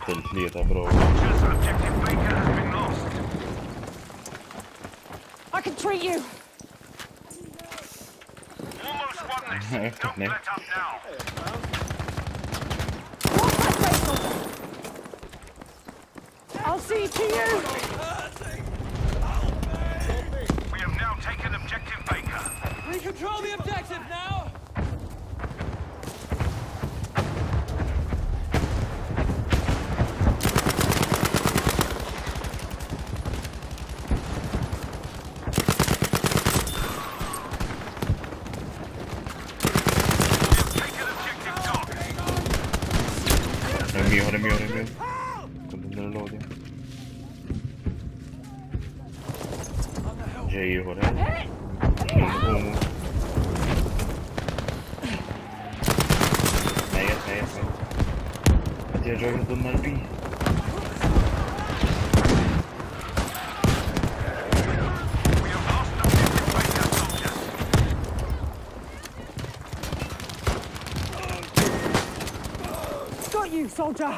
Tillflita bro. I can treat you. Almost won this. Don't let up now. I'll see to you. We have now taken objective Baker. We control the objective now! È mio. Continuare l'odio. Jay ho det. Nej. Att jag rör på Marby. Got you, soldier.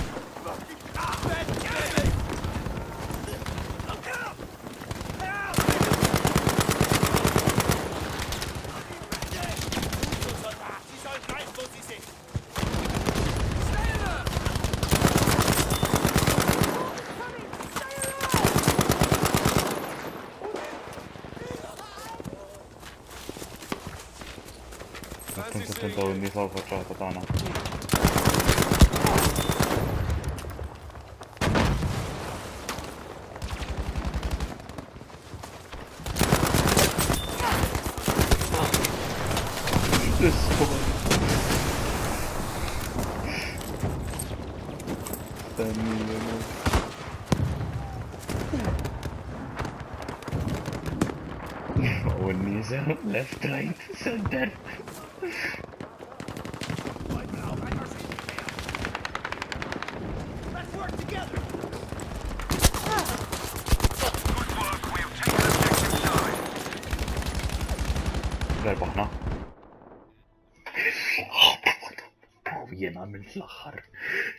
Attento mi sono facciato Tana. When knees out, left, right, center. Let's work together! Good work. We have taken objective side. Där borta. Bro, vi är namn flaxar.